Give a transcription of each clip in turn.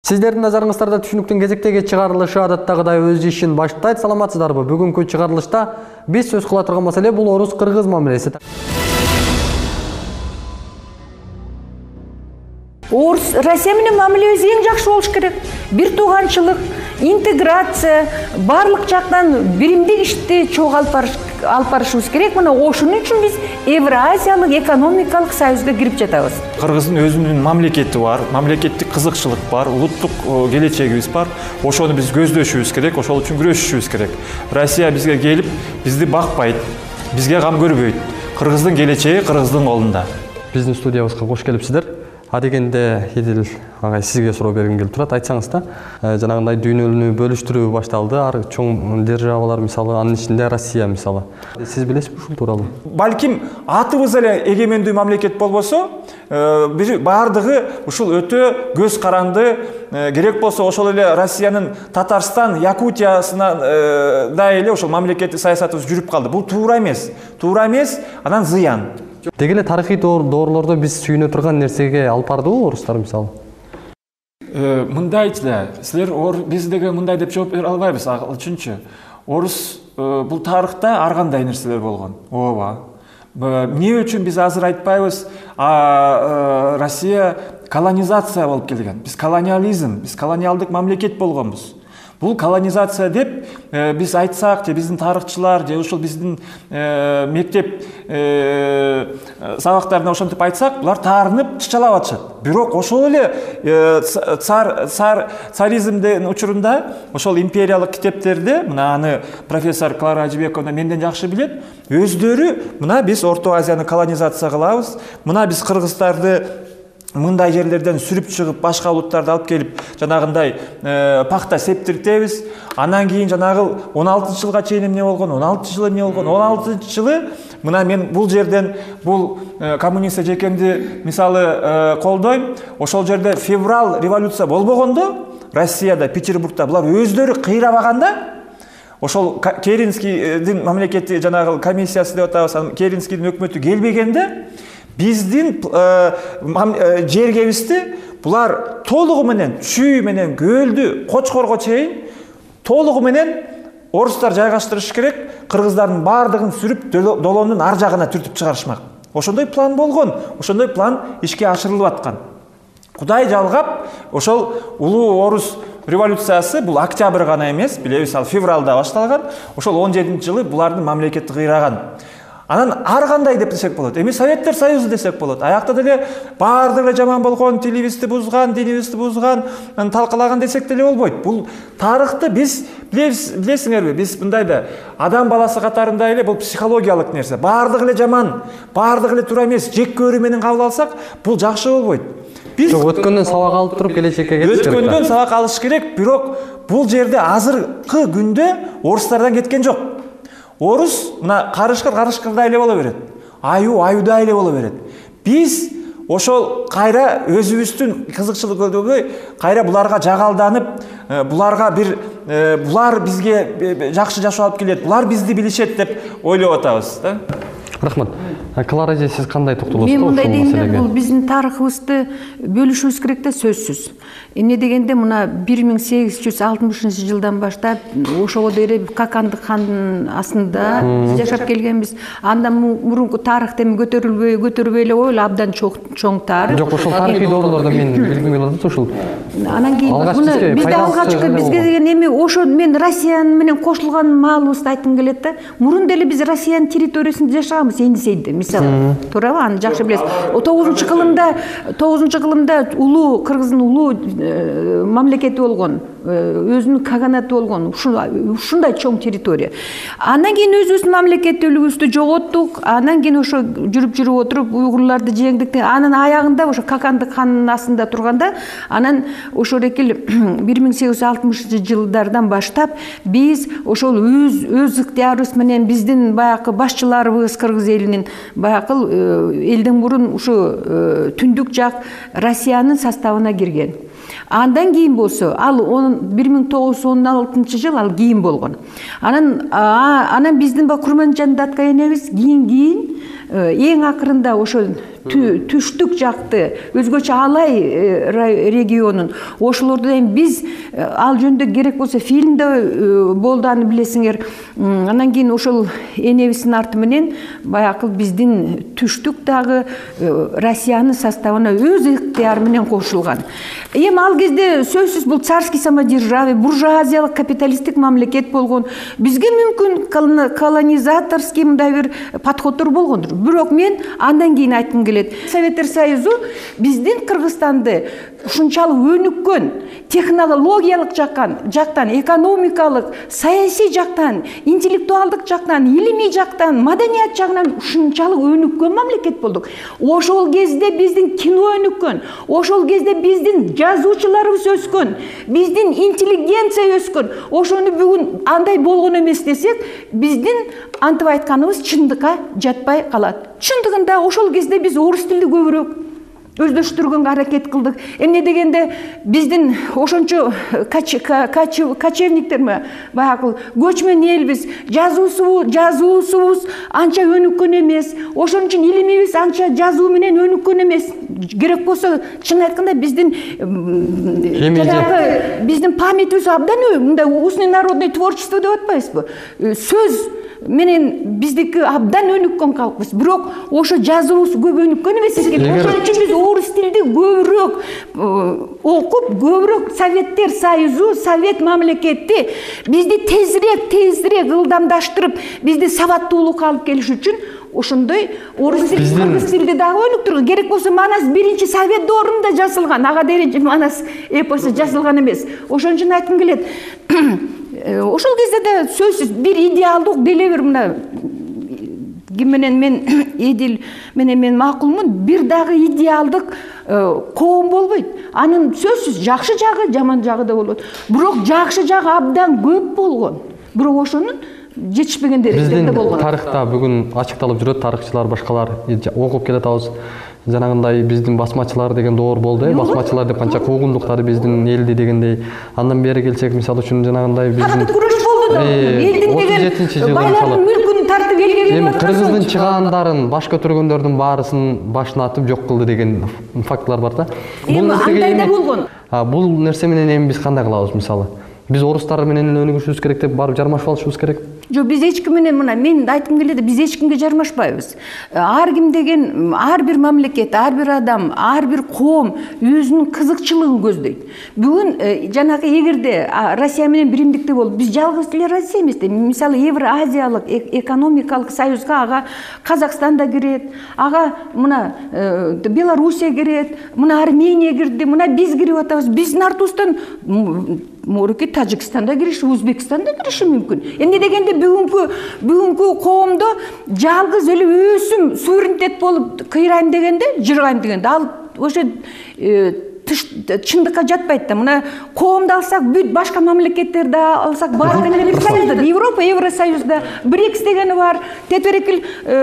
Сиздердин назарыңыздарда түшүнүктүн кезектеги чыгарылышы адаттагыдай өз ишин баштайт. Саламатсыздарбы? Бүгүнкү чыгарылышта биз сөз кыла турган маселе бул орус-кыргыз мамилеси. Россия менен мамилебиз эң жакшы болуш керек. Бир тууганчылык, интеграция, барлык жактан биримдик ишти чогуу алып барышыбыз керек. Мына ошон үчүн биз Евразиялык экономикалык союзга кирип жатабыз. Кыргыздын өзүнүн мамлекети бар, мамлекеттик кызыкчылык бар, улуттук келечегибиз бар. Ошону биз көздөшүбүз керек, ошол үчүн күрөшүшүбүз керек. Россия бизге келип, бизди бакпайт, бизге кам көрбөйт. Кыргыздын келечеги Кыргыздын колунда. Биздин студиябызга кош келипсиздер. Адегенде Едил агай сизге суроо бергим келип турат. Айтсаңыз да, жанагындай дүйнөнү бөлүштүрүү башталды. Ар чоң державалар мисалы, анын ичинде Россия мисалы. Сиз билесизби ушул тууралуу? Балким атыбыз эле эгемендүү мамлекет болбосо, бардыгы ушул өтө көз каранды, керек болсо ошол эле Россиянын Татарстан, Якутиясына да эле ошол мамлекеттик саясатыбыз жүрүп калды. Бул туура эмес. Туура эмес, анан зыян. Деги эле тарыхый доорлордо биз сүйүнө турган нерсеге алып бардыбы орустар мисалы? Мындайчы эле, силер биз деге мындай деп жооп бере албайбыз, үчүнчү. Орус бул тарыхта ар кандай нерселер болгон. Ооба. Эмне үчүн биз азыр айтпайбыз, Россия колонизация болуп келген. Биз колониализм, биз колониалдык мамлекет болгонбуз. Бул колонизация деп биз айтсак, же биздин тарыхчылар, же ушул биздин мектеп сабактарында ошентип айтсак, булар таарынып чычалап атышат. Бирок ошол эле царизмдин учурунда, ошол империялык китептерде, мына аны профессор Клара Ажибековна менден жакшы билет, өздөрү мына биз Орто Азияны колонизация кылабыз, мына биз кыргыздарды мындай жерлерден сүрүп чыгып, башка улуттарды алып келип, жанагындай пахта септиртебиз. Анан кийин жанагы 16-жылга чейин эмне болгон, 16-жылы эмне болгон, 16-жылы мына мен бул жерден бул коммунист эжекемди мисалы колдойм. Ошол жерде февраль революция болбогондо, Россияда, Петербургда булар өздөрү кыйрабаганда, ошол Керенскийдин мамлекети жанагы комиссиясы деп атабыз, Керенскийдин өкмөтү келбегенде, биздин жергебизди булар толугу менен, чүй менен, көлдү, Кочкорго чейин толугу менен орустар жайгаштырыш керек, кыргыздардын бардыгын сүрүп, долоонун ар жагына түртүп чыгарышмак. Ошондой план болгон, ошондой план ишке ашырылып аткан. Кудай жалгап, ошол улуу орус революциясы бул октябрь гана эмес, билебиз, ал февралда башталган. Ошол 17-жылы булардын мамлекети кыйраган. Анан ар кандай деп десек болот. Эми Советтер Союзу десек болот. Аякта деле бардыгы жаман болгон, тилибизди бузган, динибизди бузган, талкалаган десек деле болбойт. Бул тарыхты биз билесиңерби? Биз мындай да адам баласы катарында эле бул психологиялык нерсе. Бардыгы эле жаман, бардыгы эле туура эмес, жек көрүү менен кабыл алсак, бул жакшы болбойт. Биз өткөндөн сабак алып туруп келечекке кетиш керек. Өткөндөн сабак алыш керек, бирок бул жерде азыркы күндө орустардан кеткен жок. Орус мына карышкырдай эле боло берет. Аюдай эле боло берет. Биз ошол кайра өзүбүздүн кызыкчылык көздөбөй, кайра буларга жагалданып, буларга булар бизге жакшы жашоо алып келет, булар бизди билишет деп ойлоп атабыз, да? Рахмат. Клара эже, сиз кандай токтолосуз ушул маселеге? Мен мындай дейм, бул биздин тарыхыбызды бөлүшүбүз керек да, сөзсүз. Эмне дегенде мына 1860-жылдан баштап ошого дейре Какандык хандын астында жашап келгенбиз. Андан мурунку тарых эми көтөрүлбөй эле койгула, абдан чоң тарых. Жок, ошол тарыхый доорлордо мен билгим келип атат ушул. Анан кийин муну бизде алгачкы бизге деген эми ошо мен Россия менен кошулган маалыбызды айткым келет да. Мурун деле биз Россиянын территориясында жашаганбыз, Енисейде мисалы. Туурабы? Аны жакшы билесиз. 9-кылымда улуу Кыргыздын улуу мамлекети болгон, өзүнүн каганаты болгон, ушундай чоң территория. Андан кийин өзүбүздүн мамлекеттүүлүгүбүздү жоготтук. Андан кийин ошо жүрүп отуруп уйгурларды жеңдик. Анын аягында ошо Какандык хандын астында турганда, анан ошол экил 1860-жылдардан баштап биз ошол өз ыктыярыбыз менен биздин баягы башчыларыбыз кыргыз элинин баягы элден мурун ушу түндүк жак Россиянын составына кирген. Андан кийин болсо, ал 1916 ал кийин болгон. Анан биздин Курманжан Датка энебиз кийин эң акырында ошо түштүк жакты өзгөчө Алай регионун ошолорду эми биз ал жөнүндө керек болсо фильмде болду, аны билесиңер. Анан кийин ошол энебиздин арты менен баягы биздин түштүк дагы Россиянын составына өз ыктыяры менен кошулган. Эми ал кезде сөзсүз бул царский самодержавие, буржуазиялык капиталисттик мамлекет болгон. Бизге мүмкүн колонизаторский мындай бир подходдор болгондур. Бирок мен андан кийин айткым келет. Советтер Союзу биздин Кыргызстанды ушунчалык өнүккөн, технологиялык жактан, экономикалык, саясий жактан, интеллектуалдык жактан, илимий жактан, маданият жагынан ушунчалык өнүккөн мамлекет болдук. Ошол кезде биздин кино өнүккөн, ошол кезде биздин жазуучуларыбыз өскөн, биздин интеллигенция өскөн. Ошону бүгүн андай болгон эмес десек, биздин антип айтканыбыз чындыкка жатпай калат. Чындыгында ошол кезде биз орус тилди көбүрөөк өздөштүргөнгө аракет кылдык. Эмне дегенде биздин ошончо кочевниктерме, баягы көчмөн элбиз, жазуусубуз анча өнүккөн эмес, ошон үчүн илимибиз анча жазуу менен өнүккөн эмес. Керек болсо, чын айтканда биздин памятибиз абдан мындай устный народный творчество деп атпайбызбы? Сөз менен биздики абдан өнүккөн калкпыз. Бирок ошо жазуубуз көп өнүккөн эмес экен. Ошон үчүн биз орус тилди көбүрөөк окуп, көбүрөөк Советтер Союзу, Совет мамлекети бизди тезирээк ылдамдаштырып, бизди сабаттуулукка алып келиш үчүн ошондой орус тилди, кыргыз тилди дагы өнүктүргөн. Керек болсо Манас биринчи Совет доорунда жазылган, ага дереже Манас эпосу жазылган эмес. Ошон үчүн айткым келет. Ошол кезде да сөзсүз бир идеалдык деле бир мына ким менен мен Эдил менен мен макулмун, бир дагы идеалдык коом болбойт. Анын сөзсүз жакшы жагы, жаман жагы да болот. Бирок жакшы жагы абдан көп болгон. Бирок ошонун жетишпеген деректери да болгон. Биздин тарыхта бүгүн ачыкталып жүрөт, тарыхчылар башкалар окуп келатабыз. Жанагындай биздин басмачылар деген доор болду. Басмачылар деп канча куугундуктары биздин элди дегендей. Андан бери келсек, мисалы үчүн жанагындай биздин күрөш болду да. Элдин деген байлардын мүлкүн тартып элге келип Кыргыздын чыгаандарын, баш көтөргөндөрдүн баарысын башына атып жок кылды деген фактылар бар да. Бул андай да болгон. Бул нерсе менен эми биз кандай кылабыз мисалы? Биз орустар менен өнүгүшүбүз керек деп барып жармашып алышыбыз керек. Жок, биз эч ким менен мына мен айткым келет, биз эч кимге жармашпайбыз. Ар ким деген, ар бир мамлекет, ар бир адам, ар бир коом өзүнүн кызыкчылыгын көздөйт. Бүгүн жанагы эгерде Россия менен биримдикте болуп, биз жалгыз эле Россия эмес да. Мисалы Евразиялык экономикалык союзга ага Казакстан да кирет, ага мына Белоруссия кирет, мына Армения кирди, мына биз кирип атабыз. Биздин артыбыздан Мореки Тажикстан да кириши, Өзбекстан да кириши мүмкүн. Эмне дегенде бүгүнкү коомдо жалгыз эле өзүм суверенитет болуп кыйрайм дегенде, жыргайм дегенде ал ошо чындыкка жатпайт да. Мына коомду алсак, бүт башка мамлекеттерди алсак, баары менен бир союзда, Европа, Евросоюзда, БРИКС дегени бар, тетверекил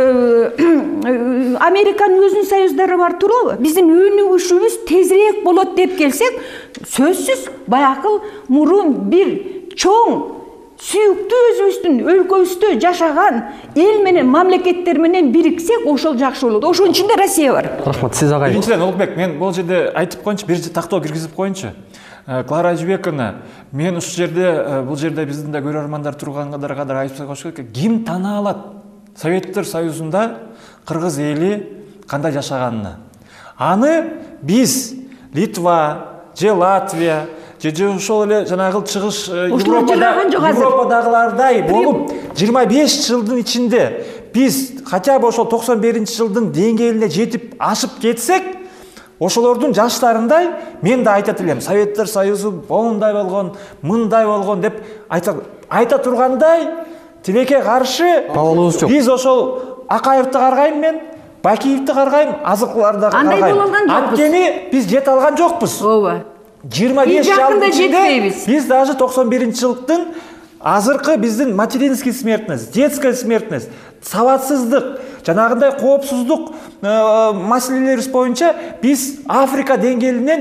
Американын өзүнүн союздары бар, туурабы? Биздин өнүгүшүбүз тезирээк болот деп келсек, сөзсүз баягы мурун бир чоң сүйүктүү өзүбүздүн өлкөбүздө жашаган эл менен мамлекеттер менен бириксек, ошол жакшы болот. Ошонун ичинде Россия бар. Рахмат, сиз агай. Биринчиден, Улукбек, мен бул жерде айтып коеюнчу, бир тактоо киргизип коеюнчу. Клара Ажыбековна, мен ушул жерде, бул жерде биздин да көрөрмандар тургандарга да айтып коюш керек. Ким тана алат Советтер Союзунда кыргыз эли кандай жашаганына? Аны биз Литва, же Латвия, же ошол эле жанагы чыгыш Европадагылардай болуп 25 жылдын ичинде биз хотя бы ошол 91-жылдын деңгээлине жетип ашып кетсек, ошолордун жаштарындай мен да айтат элем, Советтер Союзу моундай болгон, мындай болгон деп айта тургандай тилекке каршы биз ошол Акаевди каргайм мен, Бакиевди каргайм, азыркыларды каргайм. Анткени биз жете алган жокпуз. Ооба. 25 жылдын ичинде биз даже 91-жылдын азыркы биздин материнский смертность, детская смертность, сабатсыздык, жанагындай коопсуздук маселелери боюнча биз Африка деңгээлинен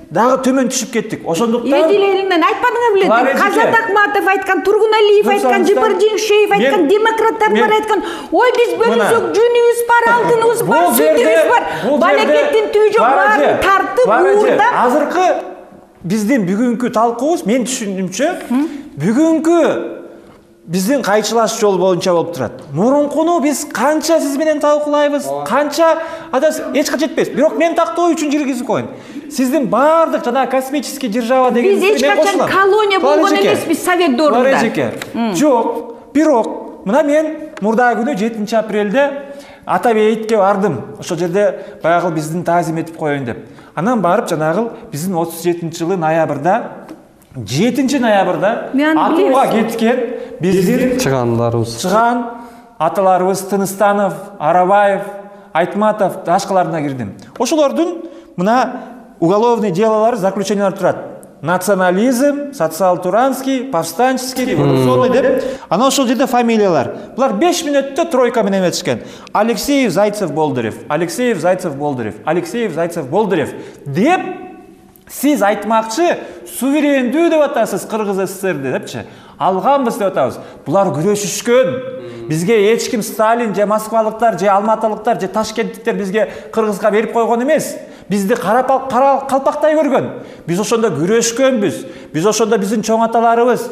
дагы төмөн түшүп кеттик. Ошондуктан Эдил элинен айтпадыңар беле? Казат Акматов айткан, Тургун Алиев айткан, Жыпыр Жеңшеев айткан, демократтар бар айткан. Ой, биз бөлүнсөк жөнүбүз бар, алтыныбыз бар, сүтүбүз бар. Мамлекеттин түбү жок, баарын тартып, уурдап. Азыркы биздин бүгүнкү талкуубуз, мен түшүндүмчө, бүгүнкү биздин кайчылаш жол боюнча болуп турат. Мурункуну биз канча сиз менен талкуулайбыз, канча эч качан жетпейбиз. Бирок мен тактоо үчүн киргизип коеюн. Сиздин баардык жана космический держава деген Биз эч качан колония болгон эмеспиз Совет доорунда. Жок, бирок мына мен мурда күнү 7 апрелде Ата бейитке бардым. Ошол жерде баягы биздин таазим этип коеюн деп. Анан барып жанагыл биздин 37-жылы ноябрда 7 ноябрда атууга кеткен биздин чыган аталарыбыз Тыныстанов, Арабаев, Айтматов башкаларына кирдим. Ошолордун мына уголовный делолары, заключениялар турат. Национализм, социал-туранский, повстанческий, революционный деп. Ана ошол жерде фамилиялар. Булар 5 мүнөттө тройка менен өтүшкөн. Алексеев, Зайцев, Болдырев. Алексеев, Зайцев, Болдырев. Алексеев, Зайцев, Болдырев деп сиз айтмакчы суверендүү деп атасыз Кыргыз СССРди депчи. Алганбыз деп атабыз. Булар күрөшүшкөн. Бизге эч ким Сталин же москвалыктар же алматылыктар же ташкенттиктер бизге Кыргызга берип койгон эмес. Бизди кара калпактай көргөн. Биз ошондо күрөшкөнбүз. Биз ошондо биздин чоң аталарыбыз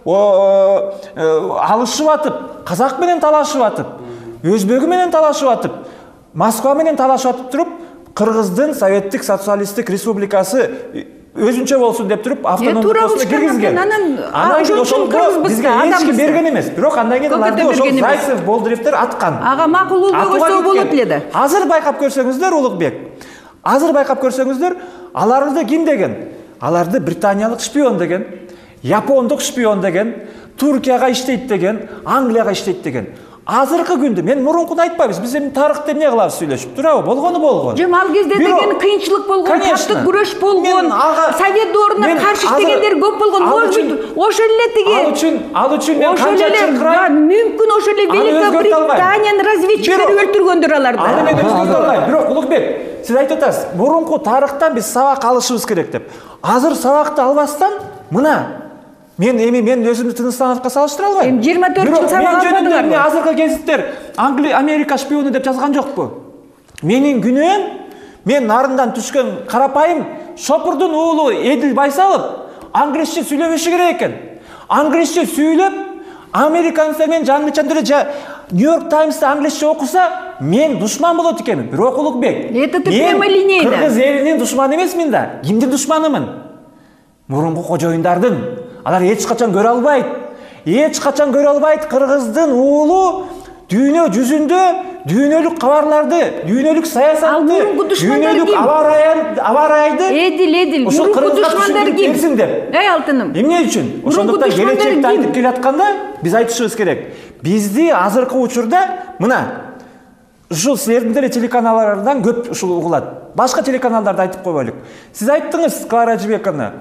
алышып атып, казак менен талашып атып, өзбөгү менен талашып атып, Москва менен талашып атып туруп, Кыргыздын Советтик социалисттик республикасы өзүнчө болсун деп туруп автономдук киргизген. Анан ошондо бизге эч ким берген эмес. Бирок андан кийин аларды ошол Зайцев, Болдыревтер аткан. Ага макулуу койсо болот эле. Азыр байкап көрсөңүздөр, Улукбек. Азыр байкап көрсөңүздөр, аларды ким деген? Аларды британиялык шпион деген, япондук шпион деген, Туркияга иштейт деген, Англияга иштейт деген. Азыркы күндө мен мурункуну айтпайбыз. Биз эми тарыхты эмне кылабыз сүйлөшүп, туурабы? Болгону болгон. Жок, ал кезде деген кыйынчылык болгон, таптык күрөш болгон, Совет дооруна каршы иштегендер көп болгон. Ошол эле тиги. Ал үчүн мен канча чыркырайм. Мүмкүн ошол эле Великобританиянын разведчиктери өлтүргөндүр аларды. Аны мен өзгөртө албайм. Бирок Улукбек, сиз айтып атасыз, мурунку тарыхтан биз сабак алышыбыз керек деп. Азыр сабакты албастан мына мен өзүмдү Тыныстановго салыштыра албайм. 24 жыл сабак албадыңар. Мен азыркы гезиттер Америка шпиону деп жазган жокпу? Менин күнөөм, мен нарындан түшкөн карапайым шопурдун уулу Эдил Байсалов англисче сүйлөбөшү керек экен. Англисче сүйлөп, американцдармен жаңылчан түрдө Нью-Йорк Таймсты англисче окуса, мен душман болот экенмин. Бирок Улукбек, мен Кыргыз элинин душманы эмесмин да. Кимдин душманымын? Мурунку кожоюндардын. Алар эч качан көрө албайт. Эч качан көрө албайт Кыргыздын уулу дүйнө жүзүндө дүйнөлүк кабарларды, дүйнөлүк саясатты, дүйнөлүк аба ырайды. Эдил, мурунку душмандар ким? Эй алтыным. Эмне үчүн? Ошондуктан келечекти айтып келатканда биз айтышыбыз керек. Бизди азыркы учурда мына ушул силердин деле телеканалдардан көп ушул угулат. Башка телеканалдарды айтып койбойлук. Сиз айттыңыз, Клара Жибековна,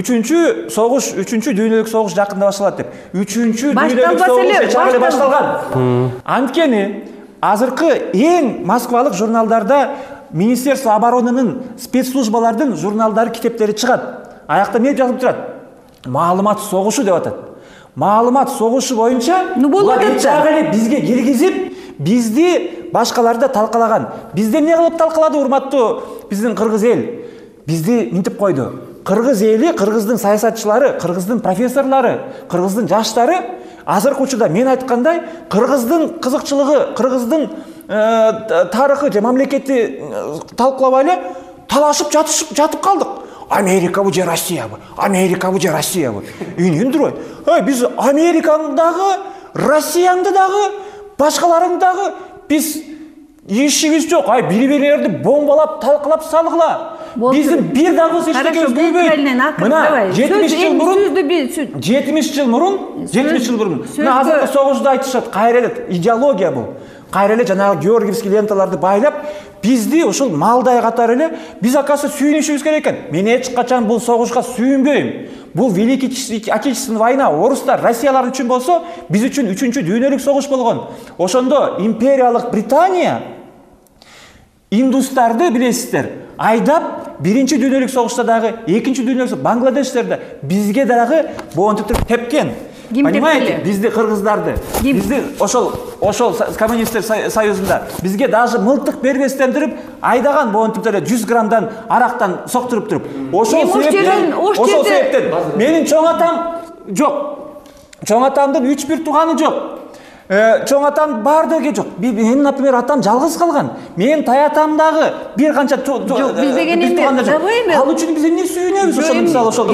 3-чү дүйнөлүк согуш жакында башталат деп. 3-чү дүйнөлүк согуш чагы башталган. Анткени азыркы эң Москвалык журналдарда Министерство оборонунун спецслужбалардын журналдары, китептери чыгат. Аякта эмне жазылып турат? Маалымат согушу деп атат. Маалымат согушу боюнча бизге киргизип, бизди башкаларда талкалаган. Бизде эмне кылып талкалады, урматтуу биздин кыргыз эл? Бизди минтип койду. Кыргыз эли, кыргыздын саясатчылары, кыргыздын профессорлору, кыргыздын жаштары азыркы учурда мен айткандай кыргыздын кызыкчылыгы, кыргыздын тарыхы же мамлекетти талкуулабай эле талашып жатып калдык. Америкабы же Россиябы? Америкабы же Россиябы? Үндүрбөй. Биз Американы дагы, Россияны дагы, башкаларын дагы биз ишибиз жок. Бири-бириңерди бомбалап, талкалап салгыла. Биздин бир дагы эчтеке өзгөрбөйт. Мына 70 жыл мурун, мына азыркы согушта айтышат, кайра эле идеология бул. Кайра эле жанагы георгиевский ленталарды байлап, бизди ушул малдай катары эле биз акасы сүйүнүшүбүз керек экен. Мен эч качан бул согушка сүйүнбөйм. Бул Великий Отечественный война орустар, Россиялар үчүн болсо, биз үчүн 3-чү дүйнөлүк согуш болгон. Ошондо империялык Британия индустарды билесиздер, айдап биринчи дүйнөлүк согушта дагы, экинчи дүйнөлүк согуш Бангладештерде бизге дагы боонтуп тепкен. Понимаете, бизди кыргыздарды, бизди ошол коммунисттер союзунда бизге даже мылтык бербестен туруп айдаган боонтуп 100 граммдан арактан соктуруп туруп. Ошол себептен менин чоң атам жок. Чоң атамдын 3-1 тууганы жок. Чоң атам бар деге жок. Менин, например, атам жалгыз калган. Менин таятам дагы бир канча биздеген эмне ал үчүн биз эмне сүйүнөбүз ошол мисалы ошол.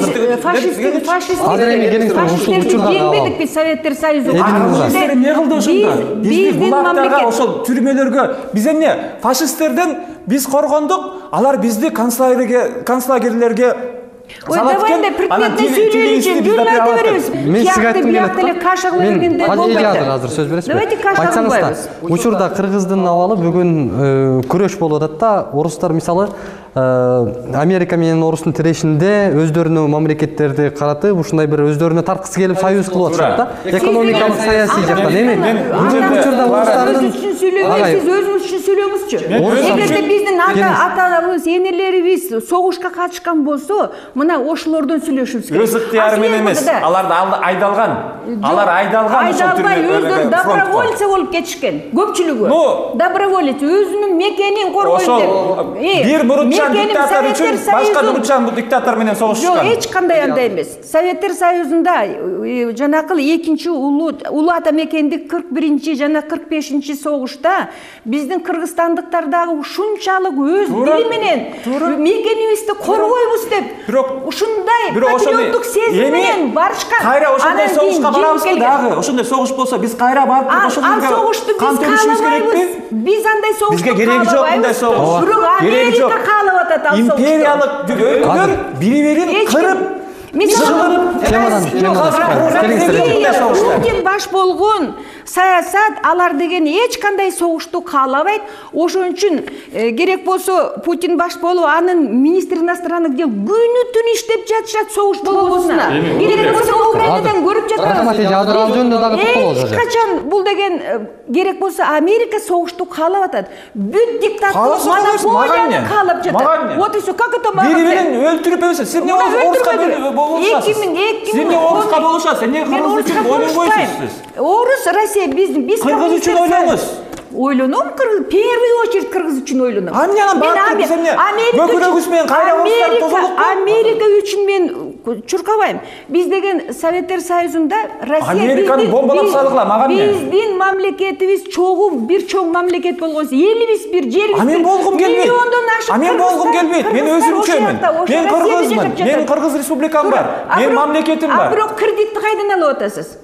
Жеңбедик биз Советтер Союзу. Эмне кылды ошондо? Бизди булактарга, ошол түрмөлөргө биз эмне фашисттерден биз коргондук, алар бизди концлагерлерге давай предметный сөйлеу үчүн күн айта беребиз. Мен сизге айткым келет. Кашыгы бергенде болбойт. Азыр сөз бересизби? Айтсаңыз, учурда кыргыздын абалы бүгүн күрөш болуп атат да, орустар мисалы Америка менен орустун тирешинде өздөрүнүн мамлекеттерди каратып, ушундай бир өздөрүнө тарткысы келип союз кылып атышат да. Экономикалык, саясий жактан эми учурда орустардын сиз өзүңүз үчүн сүйлөңүзчү. Эгерде биздин аталарыбыз, энелерибиз согушка катышкан болсо, мына ошолордон сүйлөшүбүз керек. Өз ыктыяры менен эмес, алар айдалган. Алар айдалган ошол түрмөлөргө. Өздөрү добровольцы болуп кетишкен. Көпчүлүгү. Доброволец өзүнүн мекенин коргойт деп. Бир мурутчан диктатор үчүн башка мурутчан диктатор менен согушушкан. Жок, эч кандай андай эмес. Советтер Союзунда жанакы экинчи улуу ата мекендик 41-чи жана 45-чи согушта биздин кыргызстандыктар дагы ушунчалык өз дили менен мекенибизди коргойбуз деп ушундай патриоттук сезим менен барышкан. Кайра ошондой согушка барабызбы дагы? Ошондой согуш болсо биз кайра барып ал согушту биз каалабайбыз. Биз андай согушту каалабайбыз. Бирок Америка каалап атат ал согушту. Империялык өлкөлөр бири-бирин кырып, Путин баш болгон саясат алар деген эч кандай согушту каалабайт. Ошон үчүн керек болсо Путин баш болуп, анын министр иностранных дел күнү-түн иштеп жатышат согуш болбосуна. Керек болсо Украинадан көрүп жатабыз. Эч качан бул деген керек болсо Америка согушту каалап атат. Бүт диктаторлук монополияны каалап жатат. Вот и всё. Как это мага? Бири-бирин өлтүрүп эмес. Сиз эмне оруска болушасыз? Сиз эмне оруска болушасыз? Эмне кыргыз үчүн ойлонбойсуз? Орус, Россия, биз кыргыз үчүн ойлоңуз. Ойлоном, в первую очередь кыргыз үчүн ойлоном. Анан баары биз эмне бөкүрөгүбүз менен кайра орустарды тозолуп Америка үчүн мен чуркабайм. Биз деген Советтер Союзунда Россия Американы бомбалап салгыла, мага эмне? Биздин мамлекетибиз бир чоң мамлекет болгонсу, элибиз бир жерибиз. Мен болгум келбейт. Мен болгум келбейт. Мен өзүмчөмүн. Мен кыргызмын. Мен Кыргыз Республикам бар. Мен мамлекетим бар. Бирок кредитти кайдан алып атасыз?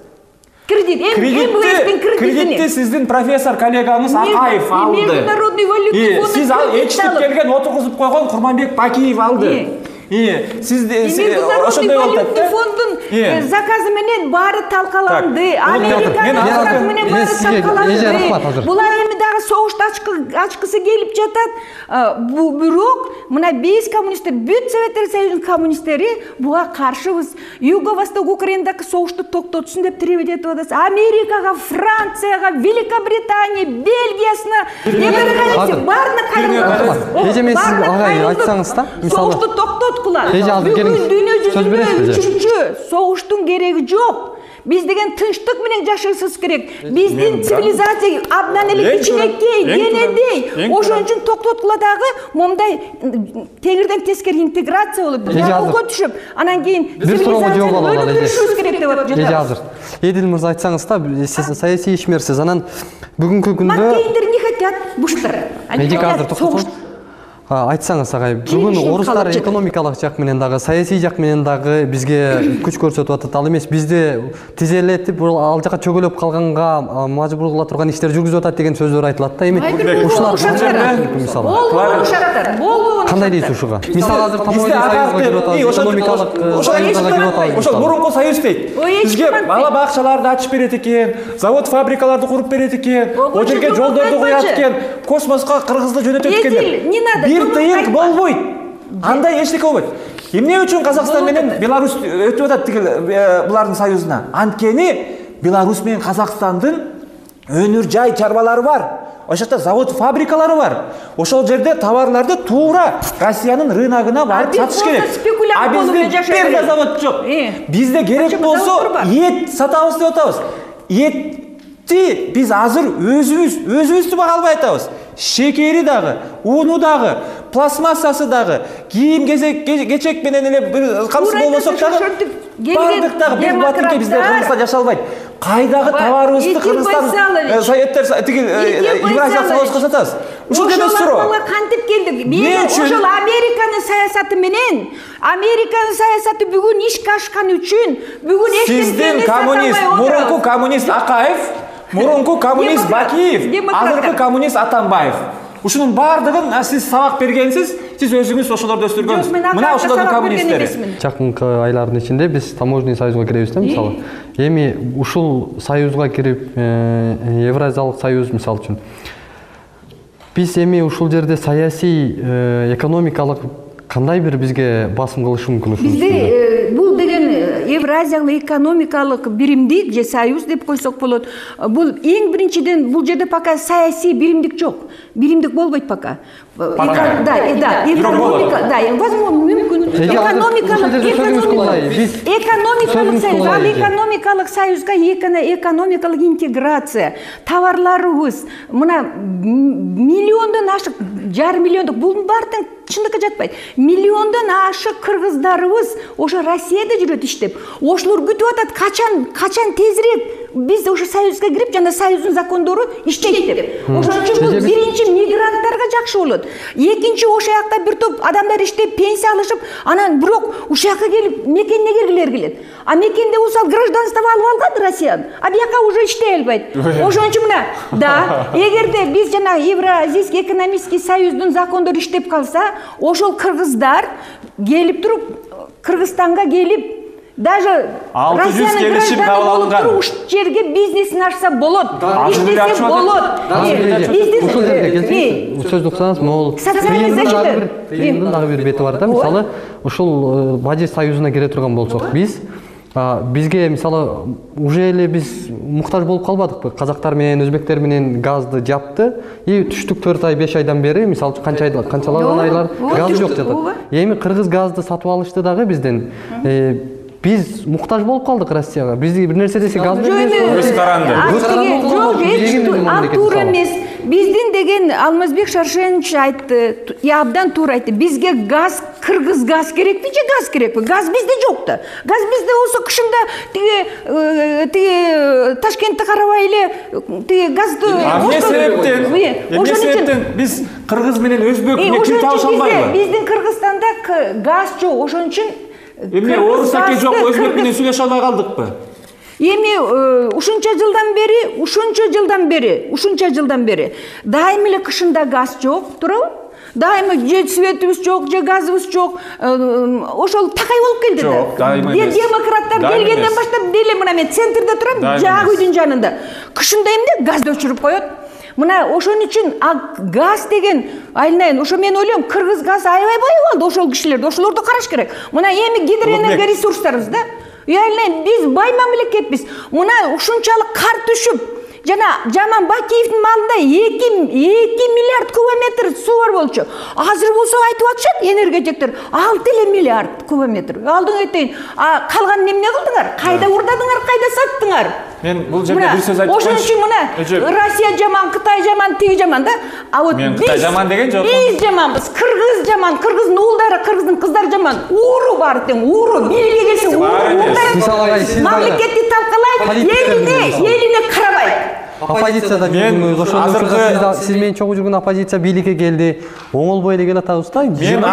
Кредитти сиздин профессор коллегаңыз Акаев алды. Международный валютный фонд. Сиз ал ичтип келген отургузуп койгон Курманбек Бакиев алды. Сиз ошондой болуп атат. Фондун заказы менен баары талкаланды. Американын заказы менен баары талкаланды. Булар эми дагы согушту ачкысы келип жатат. Бирок мына биз коммунисттер, бүт Советтер Союзунун коммунисттери буга каршыбыз. Юго-Восток Украинадагы согушту токтотсун деп тиребет этип атасыз. Америкага, Францияга, Великобритания, Бельгиясына баарына кайрылып. Эже мен сиз агай айтсаңыз да, мисалы согушту токтоткула. Бүгүн дүйнө жүзүндө үчүнчү согуштун кереги жок. Биз деген тынчтык менен жашашыбыз керек. Биздин цивилизация абдан эле кичинекей, кенедей. Ошон үчүн токтоткула дагы момундай теңирден тескери интеграция болуп, окко түшүп, анан кийин цивилизацияны өнүктүрүшүбүз керек деп атат. Эже азыр. Эдил мырза айтсаңыз да, сиз саясий ишмерсиз. Анан бүгүнкү күндө Маккейндер не хотят буштар. Эже азыр токтоп айтсаңыз агай, бүгүн орустар экономикалык жак менен дагы, саясий жак менен дагы бизге күч көрсөтүп атат. Ал эмес бизди тизелетип, ал жака чөгөлөп калганга мажбур кыла турган иштер жүргүзүп атат деген сөздөр айтылат да. Эми ушулар мисалы кандай дейсиз ушуга? Мисалы азыр Тамоидин союзга кирип атат, экономикалык союзга кирип атат. Ошол мурунку союз дейт. Бизге бала бакчаларды ачып берет экен, завод фабрикаларды куруп берет экен, о жерге жолдорду куят экен, космоско кыргызды жөнөтөт экен. Бир тыйык болбойт. Андай эчтеке болбойт. Эмне үчүн Казакстан менен Беларусь өтүп атат булардын союзуна? Анткени Беларусь менен Казакстандын өнүр жай чарбалары бар. ошол жакта завод фабрикалары бар. Ошол жерде товарларды туура Россиянын рыногуна барып сатыш керек. А бизде бир да завод жок. Бизде керек болсо эт сатабыз деп атабыз. Этти биз азыр өзүбүздү бага албай атабыз. Шекери дагы, уну дагы, пластмассасы дагы, кийим кечек менен эле бир камсыз болбосок дагы бардык дагы бир батырке бизде Кыргызстан жашай албайт. Кайдагы товарыбызды Кыргызстан советтер тиги Евразия союзга сатабыз. Ушул жерде суроо. Кантип келди? Мен ошол Американын саясаты менен, Американын саясаты бүгүн ишке ашкан үчүн бүгүн сиздин коммунист, мурунку коммунист Акаев, мурунку коммунист Бакиев, азыркы коммунист Атамбаев. Ушунун бардыгын сиз сабак бергенсиз, сиз өзүңүз ошолорду өстүргөнсүз. Мына ошолордун коммунисттери. Жакынкы айлардын ичинде биз таможенный союзга киребиз да, мисалы. Эми ушул союзга кирип, Евразиялык союз мисалы үчүн. Биз эми ушул жерде саясий, экономикалык кандай бир бизге басым кылышы мүмкүн ушул? Бизде бул деген Евразиялык экономикалык биримдик же союз деп койсок болот. Бул эң биринчиден бул жерде пока саясий биримдик жок. Биримдик болбойт пока. Да, экономика, да, возможно, мүмкүн. Экономикалык союзга экономикалык интеграция, товарларыбыз, мына миллиондон ашык, жарым миллиондук бул баардыгы чындыкка жатпайт. Миллиондон ашык кыргыздарыбыз ошо Россияда жүрөт иштеп. Ошолор күтүп атат качан тезирээк биз ошо союзга кирип, жана союздун закондору иштейт деп. Ошон үчүн бул биринчи мигранттарга жакшы болот. Экинчи ошол жакта бир топ адамдар иштеп, пенсия алышып, анан бирок ушул жака келип мекенне киргилер келет. А мекенде болсо гражданство алып алган Россиядан. А бияка уже иштей албайт. Ошон үчүн мына, да, эгерде биз жана Евразийский экономический союздун закондору иштеп калса, ошол кыргыздар келип туруп Кыргызстанга келип даже Россиянын гражданы болуп туруп ушул жерге бизнесин ачса болот. Иштесе болот. Ушул жерге келсеңиз, сөздү уксаңыз, могул тыйындын дагы бир бети бар да. Мисалы, ушул Бажи союзуна кире турган болсок, бизге мисалы уже эле биз муктаж болуп калбадыкпы? Казактар менен, өзбектер менен газды жапты. И түштүк 4 ай, 5 айдан бери, мисалы канчалаган айлар газ жок жатат. Эми кыргыз газды сатып алышты дагы бизден. Биз муктаж болуп калдык Россияга. Бизге бир нерсе десе газ бербейбиз. Жок, туура эмес. Биздин деген Алмазбек Шаршенович айтты, абдан туура айтты. Бизге газ, кыргыз газ керекпи же газ керекпи? Газ бизде жок да. Газ бизде болсо кышында тиги Ташкентти карабай эле тиги газды Эмне себептен биз кыргыз менен өзбек менен ким табыша албайбы? Биздин Кыргызстанда газ жок, ошон үчүн эмне орус таки жок, өзбек менен сүйлөшө албай калдыкпы? Эми ушунча жылдан бери дайыма эле кышында газ жок, туурабы? Дайыма же светибиз жок, же газыбыз жок. Ошол такай болуп келди да. Жок, дайыма эмес. Демократтар келгенден баштап деле мына мен центрде турам, жак үйдүн жанында. Кышында эмне газды өчүрүп коет. Мына ошон үчүн газ деген айылайын, ошо мен ойлойм, кыргыз газ аябай байып алды ошол кишилерди, ошолорду караш керек. Мына эми гидроэнергия ресурстарыбыз да. Айылайын, биз бай мамлекетпиз. Мына ушунчалык кар түшүп, жана Жаман Бакиевдин малында 2 миллиард кубометр суу бар болчу. Азыр болсо айтып атышат энергетиктер 6 миллиард кубометр. Алдыңа айтайын, калганын эмне кылдыңар? Кайда урдадыңар, кайда саттыңар? Мен бул жерде бир сөз айтып Ошон үчүн мына Россия жаман, Кытай жаман, тиги жаман да. А вот Кытай жаман деген жок. Биз жаманбыз, кыргыз жаман, кыргыздын уулдары, кыргыздын кыздары жаман. Ууру бар тең, ууру, бийликке келсе ууру. Мамлекетти талкалайт, элине карабайт. Оппозицияда жүргөнбүз, ошондон сиз менен чогуу жүргөн оппозиция бийликке келди. Оңолбой эле келатабыз да. Мен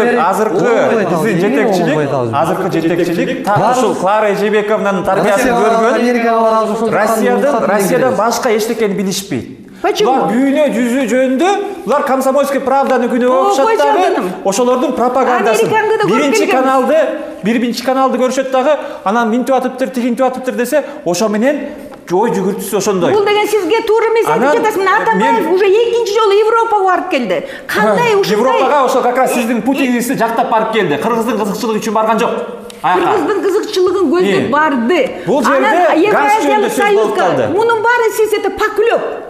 азыркы жетекчилик так ушул Клара Эжебековнун тарбиясын көргөн Россиядан башка эчтекени билишпейт. Булар дүйнө жүзү жөнүндө, булар Комсомольский правданы күнөө окушат дагы, ошолордун пропагандасын. Биринчи каналды көрүшөт дагы, анан минтип атыптыр, тигинтип атыптыр десе, ошо менен жой жүгүртүсү ошондой. Бул деген сизге туура эмес айтып жатасыз. Мына Атамбаев уже экинчи жолу Европага барып келди. Кандай ушундай Европага ошо как раз сиздин Путиниңизди жактап барып келди. Кыргыздын кызыкчылыгы үчүн барган жок. Кыргыздын кызыкчылыгын көздөп барды. Бул жерде газ жөнүндө сөз болуп калды. Мунун баары сиз это поклеп.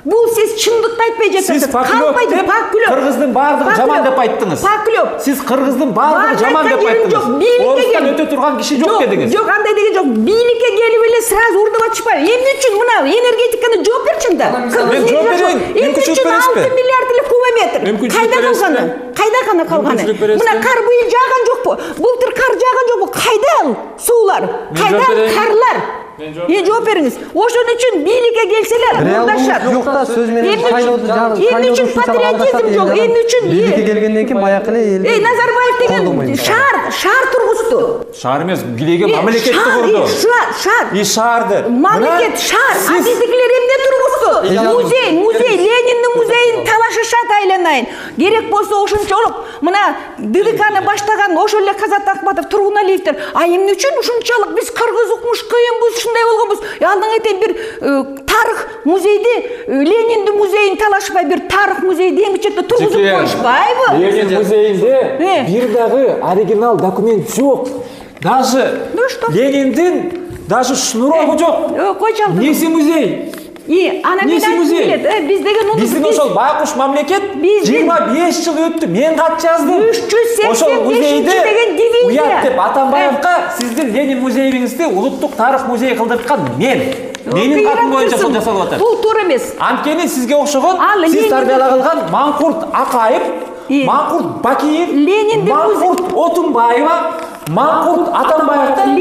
Бул сиз чындыкты айтпай жатасыз. Сиз Поклёп деп кыргыздын баардыгы жаман деп айттыңыз. Поклёп. Сиз кыргыздын баардыгы жаман деп айттыңыз. Орустан өтө турган киши жок дедиңиз. Жок, андай деген жок. Бийликке келип эле сразу урдуп атышпай. Эмне үчүн мына энергетиканы жооп берчин да? Мен жооп берейин. Мүмкүнчүлүк бересизби? 6 миллиард кубометр. Кайда калганы? Кайда калганы? Мына кар быйыл жааган жокпу? Былтыр кар жааган жокпу? Кайда ал суулар? Кайда карлар? Жооп бериңиз. Ошон үчүн бийликке келселер, мурдашат. Жок да, сөз менен шайлоодо эмне үчүн патриотизм жок? Эмне үчүн бийликке келгенден кийин баягы эле эл Назарбаев деген шаар тургузду. Шаар эмес, бийлиги мамлекетти курду. Шаар. Шаарды. Мамлекет шаар. А биздикилер эмне тургузду? Музей, Лениндин музейин талашышат айланайын. Керек болсо ошончолук мына ДДКны баштаган ошол эле Казат Акматов, Тургуналиевдер. А эмне үчүн ушунчалык биз кыргыз укмуш кыйынбыз, ушундай болгонбуз? Алдыңа айтайын, бир тарых музейди, Лениндин музейин талашпай, бир тарых музейди эң четте тургузуп коюшпайбы? Ленин музейинде бир дагы оригинал документ жок. Даже Лениндин даже шнурогу жок. Койчу. Неси музей? Ана мен айтып келет, биз деген биздин ошол байкуш мамлекет 25 жыл өттү. Мен кат жаздым. 385 деген дивизия. Уят деп Атамбаевка сиздин Ленин музейиңизди улуттук тарых музей кылдырткан мен. Менин катым боюнча бул жасалып атат. Бул туура эмес. Анткени сизге окшогон сиз тарбиялаган Маңкурт Акаев, Маңкурт Бакиев, Маңкурт Отунбаева, Маңкурт Атамбаевден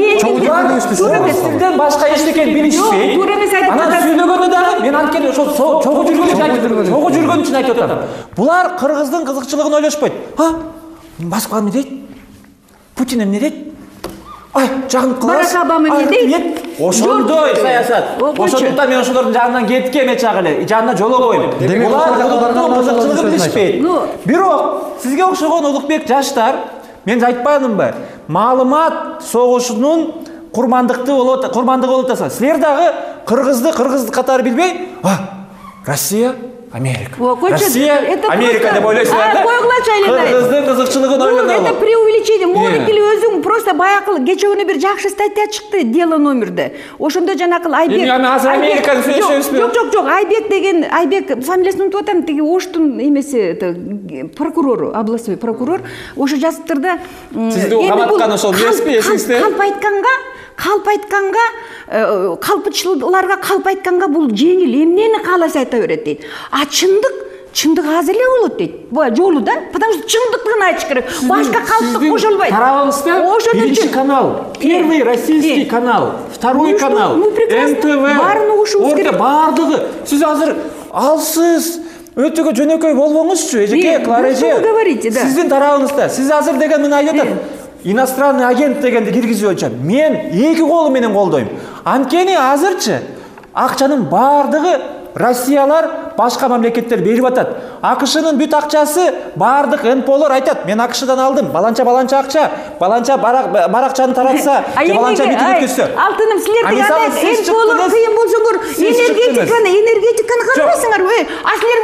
сизден башка эчтеке билишпей. Анан сүйлөгөнү дагы мен анткени ошол чогуу жүргөн үчүн айтып атам. Булар кыргыздын кызыкчылыгын ойлошпойт. Москва эмне дейт? Путин эмне дейт? Ай, жагым кылабыз. Барак Обама эмне дейт? Ошондой саясат. Ошондуктан мен ошолордун жагынан кеткем эч агы, жанына жолобойм. Булар кызыкчылыгын билишпейт. Бирок сизге окшогон Улукбек жаштар, мен айтпадымбы? Маалымат согушунун курмандыгы болуп атса. Силер дагы кыргызды катары билбей, Россия, Америка. Россия, Америка деп ойлойсуңар да? Кыргыздын кызыкчылыгын ойлонолу. Это преувеличение. Могут эле өзүң просто баягы кече күнү бир жакшы статья чыкты, дело номерде. Ошондо жанакы Айбек. Эми азыр Американы сөйлөшөбүзбү? Жок. Айбек фамилиясын унутуп атам, тиги Оштун эмеси прокурору, областной прокурор. Ошо жазыптыр да. Сизди каматкан ошол эмеспи, эсиңизде? Калп айтканга, калпычыларга калп айтканга бул жеңил, эмнени кааласа айта берет дейт. А чындык азыр эле болот дейт. Жолу да, потому что чындыкты айтыш керек. Башка калптык кошулбайт. Тарабыңызда биринчи канал, первый российский канал, второй канал, НТВ. Орда бардыгы. Сиз азыр алсыз өтөгө жөнөкөй болбоңузчу, эжеке, Клара эже. Сиздин тарабыңызда, сиз азыр деген мени айтып атат. Иностранный агент дегенди киргизүү боюнча мен эки колу менен колдойм. Анткени азырчы акчанын бардыгы Россиялар башка мамлекеттер берип атат. АКШнын бүт акчасы бардык НПОлор айтат. Мен АКШдан алдым. Баланча акча, баланча баракчаны таратса, баланча бүтүп өткөзсө. Алтыным, силер деген НПОлор кыйын болсоңор, энергетиканы карабайсыңар. А силер